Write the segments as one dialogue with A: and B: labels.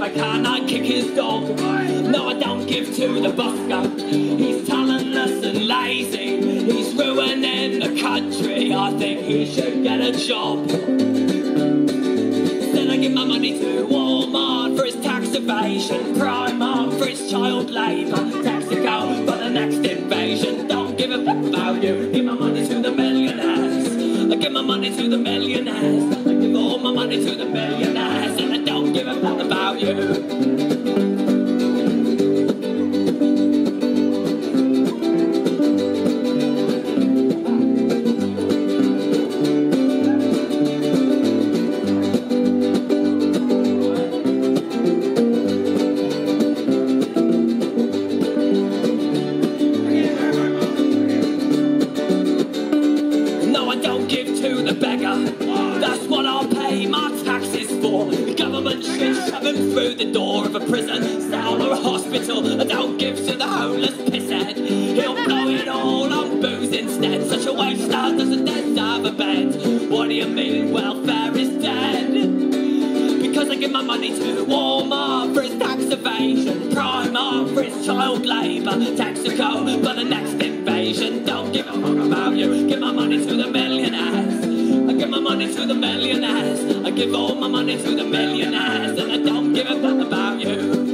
A: I can, I kick his dog. No, I don't give to the busker. He's talentless and lazy. He's ruining the country. I think he should get a job. Then I give my money to Walmart for his tax evasion, Primark for his child labour, Texaco for the next invasion. Don't give a fuck about you. Give my money to the millionaires. I give my money to the millionaires. I give all my money to the millionaires, and I don't give a fuck about you. That's what I'll pay my taxes for. The government should shove him through the door of a prison, cell or a hospital. I don't give to the homeless pisshead. He'll blow it all on booze instead. Such a waster doesn't deserve a bed. What do you mean welfare is dead? Because I give my money to Walmart for his tax evasion, Primark for his child labour, Texaco for the next invasion. Don't give a fuck about you. Give my money to the millionaires. I give my money to the millionaires. I give all my money to the millionaires, and I don't give a fuck about you.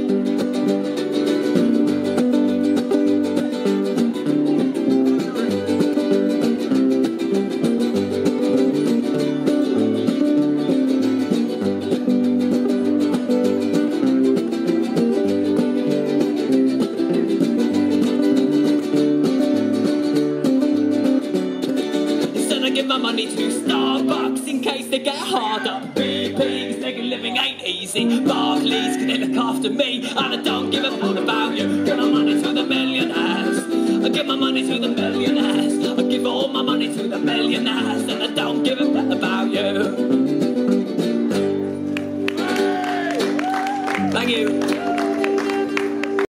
A: Give my money to Starbucks in case they get harder. BP's making living ain't easy. Barclays, can they look after me? And I don't give a fuck about you. Give my money to the millionaires. I give my money to the millionaires.